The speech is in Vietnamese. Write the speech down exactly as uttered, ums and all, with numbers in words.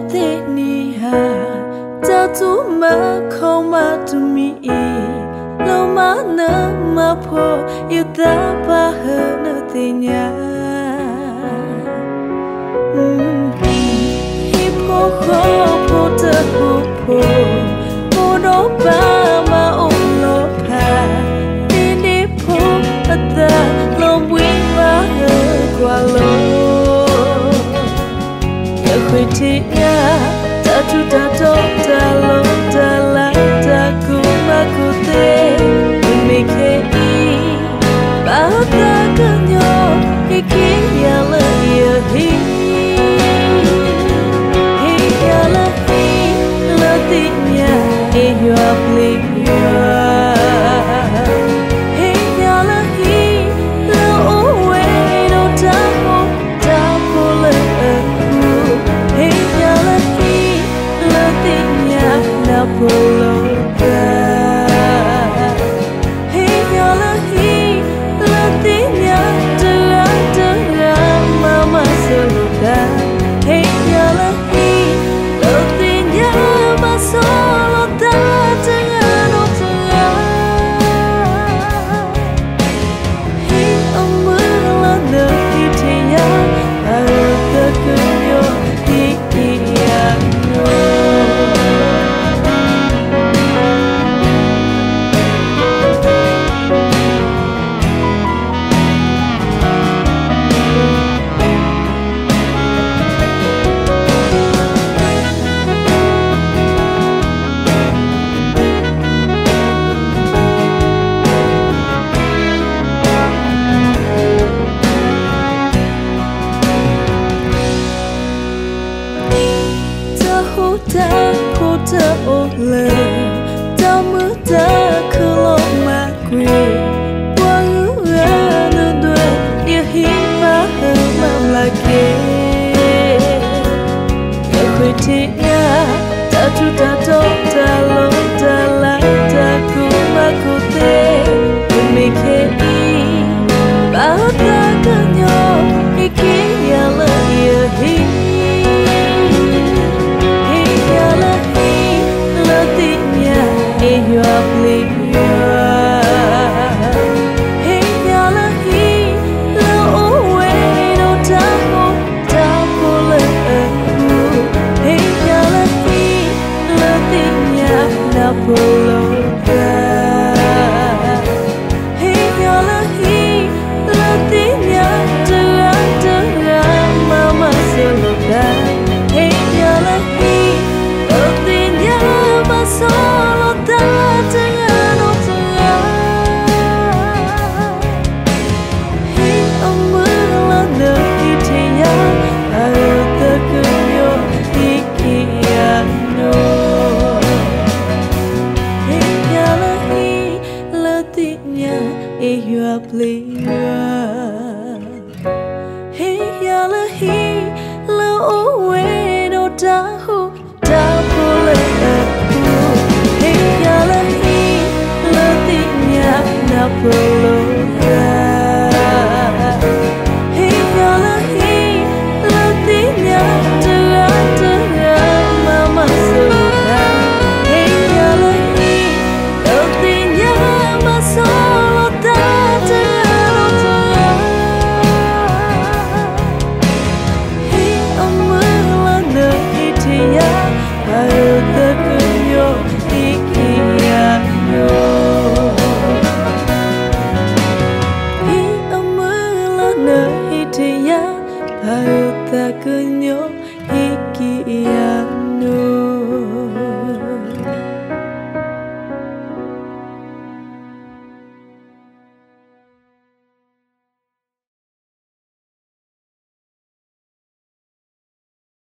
thế ni ha cha chú mà không mà tu mi lâu mà nỡ mà phô yêu ta ba hơn nỡ tình nhà hi phô khó phô tơ phô phô phô đó ba mà ôm lô hà đi đi phô ở ta lâu quý ba hơn qua lô ya khuy thị nhà ta chú ta tốt ta lô ta lá ta cú mà cú tê mình mình khê đi bao ta cứ nhau khi khi ya lơ ya hi hi ya lơ hi lơ tin nhà hi ya ple ya hi ya lơ hi lơ ô we đâu ta ho ta po lơ hi ya lơ hi lơ tin nhà na po lơ ta cô ta ô lờ ta mưa ta khờ lo mà quê qua ngữ ra nơi đuôi yêu hi mà hờ mam là kê ya khuy thị nhà ta chú ta tốt ta lô ta lá ta cú mà cú tê mình mình khê đi bao ta cứ nhau khi khi ya lơ ya hi you are bleeding. Hey, yalla he, lo away, no taho, taho le. Hey, yalla he, lo tinya na polo ga. Hey, yalla he, lo tinya tera tera mama solo ga. Hey, yalla he, lo tinya masolo ta. You are bleeding. Hey, yalla he, lo away, no tahu, tahu le. Hey, yalla he, lo tinya na polo ga. Hey, yalla he, lo tinya tera tera mama suka. Hey, yalla he, lo tinya masuk. Ta cứ nhớ